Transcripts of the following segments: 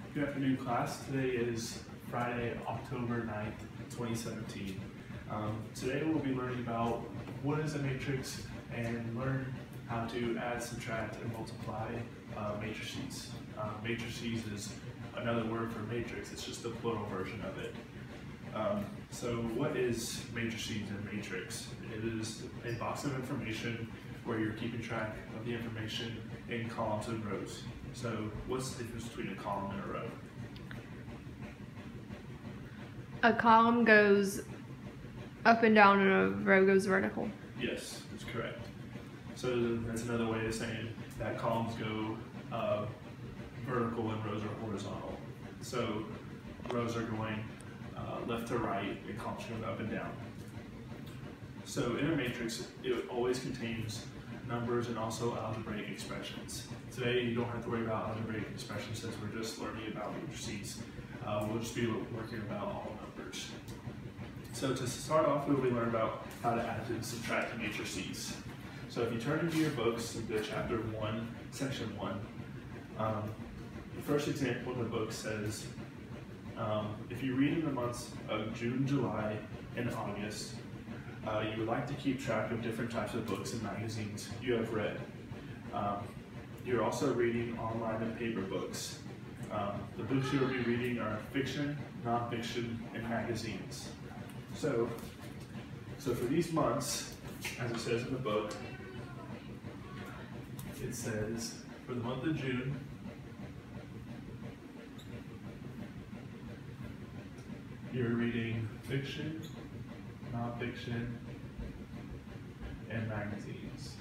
Good afternoon, class. Today is Friday, October 9th, 2017. Today we'll be learning about what is a matrix and learn how to add, subtract, and multiply matrices. Matrices is another word for matrix. It's just the plural version of it. So what is matrices and matrix? It is a box of information where you're keeping track of the information in columns and rows. So what's the difference between a column and a row? A column goes up and down and a row goes vertical. Yes, that's correct. So that's another way of saying that columns go vertical and rows are horizontal. So rows are going left to right and columns are going up and down. So in a matrix, it always contains numbers and also algebraic expressions. Today, you don't have to worry about algebraic expressions since we're just learning about matrices. We'll just be working about all numbers. So to start off, we'll be learning about how to add and subtract matrices. So if you turn into your books and go to chapter 1, section 1, the first example in the book says, if you read in the months of June, July, and August, you would like to keep track of different types of books and magazines you have read. You're also reading online and paper books. The books you'll be reading are fiction, nonfiction, and magazines. So for these months, as it says in the book, it says for the month of June, you're reading fiction, nonfiction, and magazines.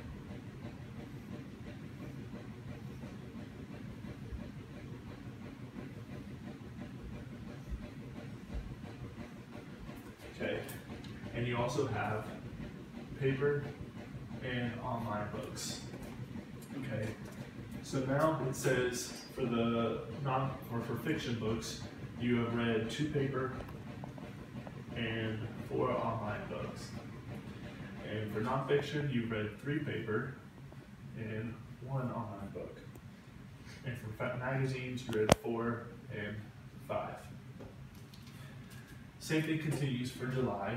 Okay, and you also have paper and online books. Okay, so now it says for the for fiction books, you have read 2 paper and 4 online books. And for nonfiction, you've read 3 paper and 1 online book. And for magazines, you read 4 and 5. Same thing continues for July.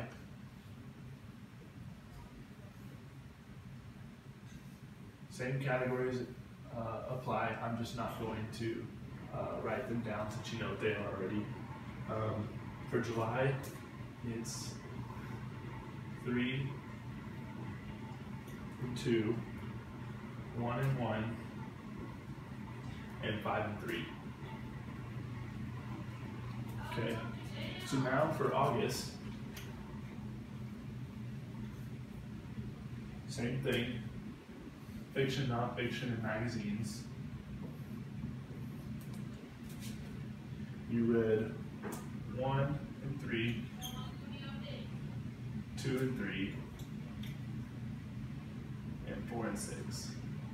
Same categories apply. I'm just not going to write them down since you know what they are already. For July, it's 3 and 2, 1 and 1, and 5 and 3. Okay, so now for August, same thing, fiction, nonfiction, and magazines. You read 1 and 3, 2 and 3, and 4 and 6.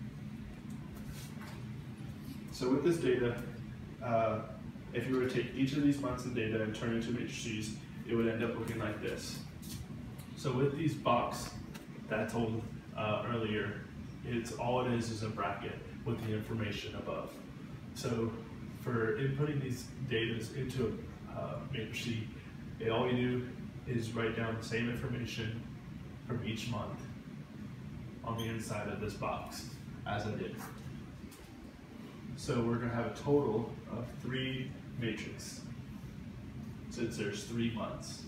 So with this data, if you were to take each of these months of data and turn it into matrices, it would end up looking like this. So with these box that I told earlier, all it is a bracket with the information above. So for inputting these data into a matrix, all you do is write down the same information from each month on the inside of this box as I did. So we're going to have a total of 3 matrices since there's 3 months.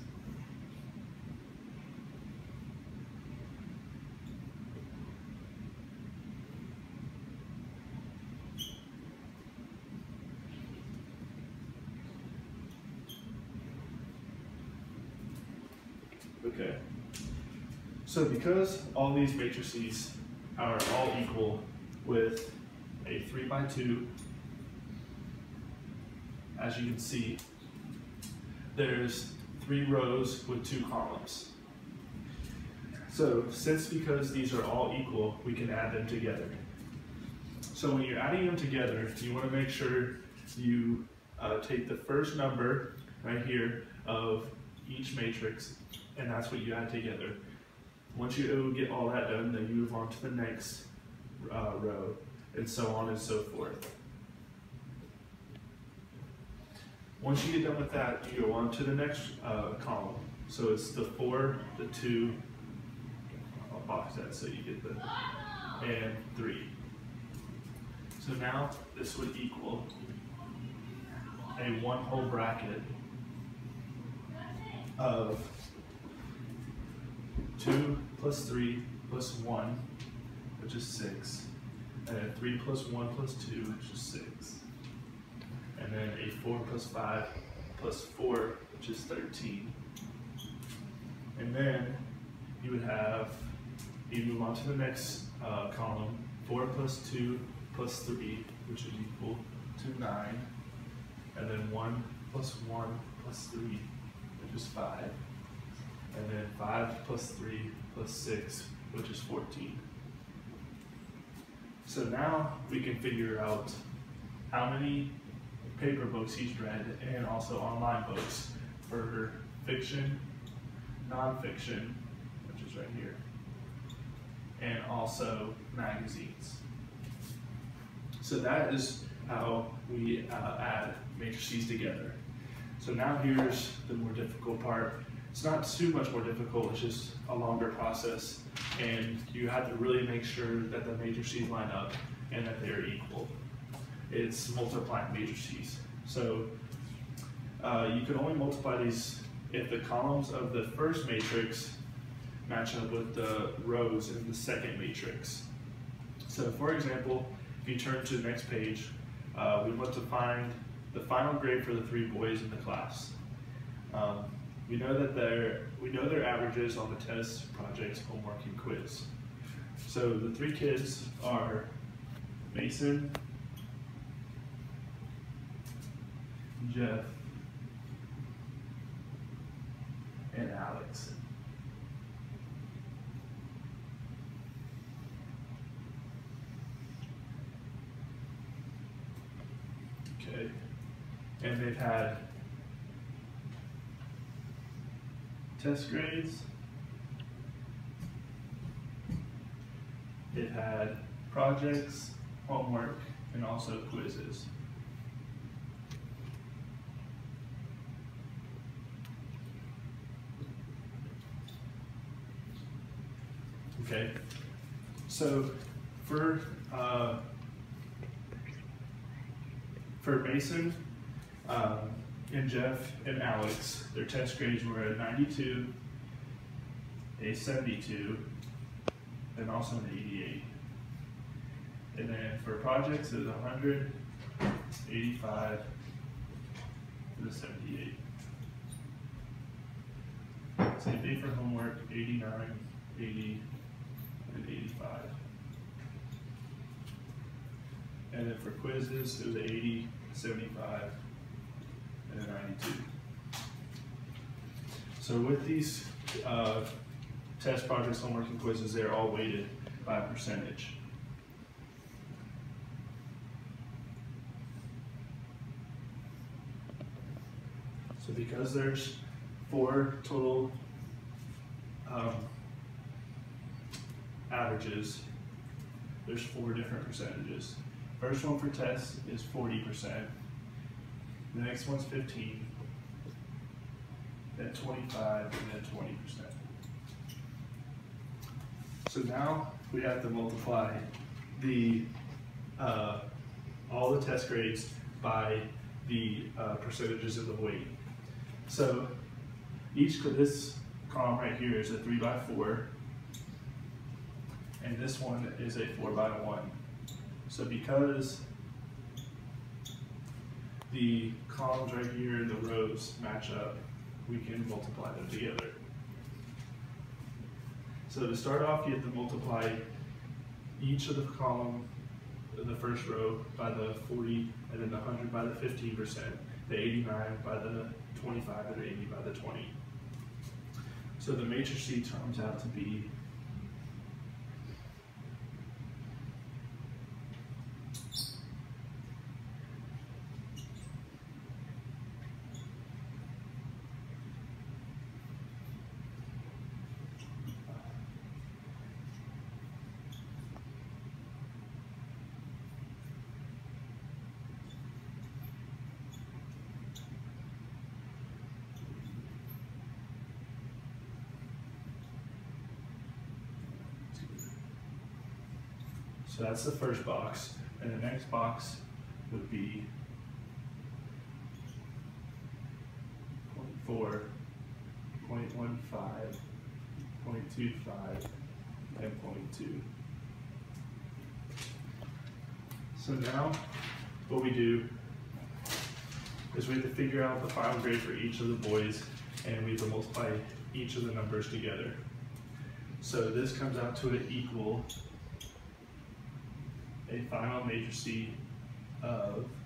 Okay, so because all these matrices are all equal with a 3 by 2, as you can see, there's 3 rows with 2 columns. So because these are all equal, we can add them together. So when you're adding them together, you want to make sure you take the first number right here of each matrix, and that's what you add together. Once you get all that done, then you move on to the next row, and so on and so forth. Once you get done with that, you go on to the next column. So it's the 4, the 2, I'll box that so you get the, and 3. So now this would equal a 1 whole bracket of 2 plus 3 plus 1, which is 6, and then 3 plus 1 plus 2, which is 6, and then a 4 plus 5 plus 4, which is 13. And then you would have, you move on to the next column, 4 plus 2 plus 3, which is equal to 9, and then 1 plus 1 plus 3, which is 5, and then 5 plus 3 plus 6, which is 14. So now we can figure out how many paper books he's read and also online books for fiction, nonfiction, which is right here, and also magazines. So that is how we add matrices together. So now here's the more difficult part. It's not too much more difficult, it's just a longer process, and you have to really make sure that the matrices line up and that they're equal. It's multiplying matrices. So you can only multiply these if the columns of the first matrix match up with the rows in the second matrix. So for example, if you turn to the next page, we want to find the final grade for the 3 boys in the class. We know their averages on the tests, projects, homework, and quiz. So the 3 kids are Mason, Jeff, and Alex. Okay, and they've had test grades, they've had projects, homework, and also quizzes. Okay, so for Mason and Jeff and Alex, their test grades were a 92, a 72, and also an 88. And then for projects, it was 100, 85, and a 78. Same thing for homework, 89, 80, and 85. And then for quizzes, it was 80, 75, and a 92. So with these test projects, homework, and quizzes, they're all weighted by a percentage. So because there's 4 total averages, there's 4 different percentages. First one for tests is 40%. The next one's 15, then 25, and then 20%. So now we have to multiply the all the test grades by the percentages of the weight. So this column right here is a 3 by 4, and this one is a 4 by 1. So because the columns right here and the rows match up, we can multiply them together. So to start off, you have to multiply each of the column, the first row by the 40, and then the 100 by the 15%, the 89 by the 25, and the 80 by the 20. So the matrix C comes out to be So that's the first box. And the next box would be 0.4, 0.15, 0.25, and 0.2. So now what we do is we have to figure out the final grade for each of the boys, and we have to multiply each of the numbers together. So this comes out to an equal a final matrice of